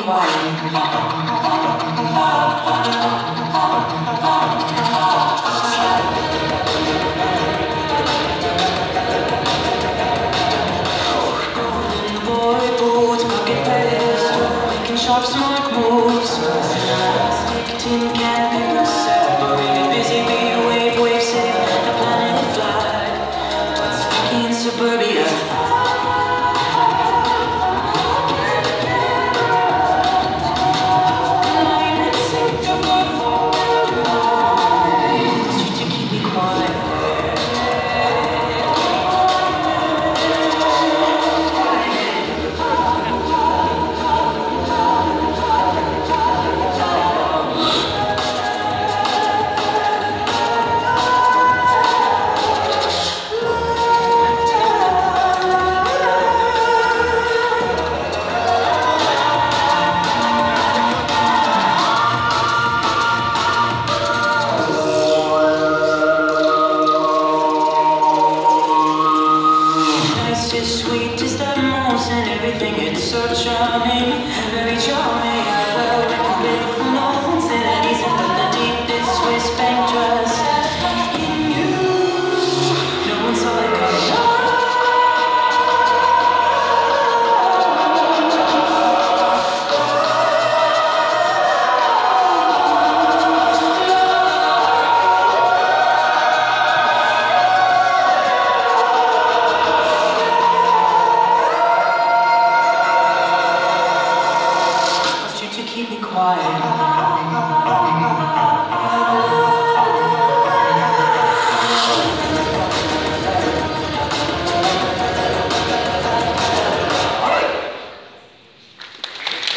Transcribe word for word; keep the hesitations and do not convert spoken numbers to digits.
Sharp, smart moves. Stick tin can be separated. Busy bee, wave, wave, safe. The planet fly. What's stuck in suburbia? Sweet, just that most and everything, it's so charming, very charming.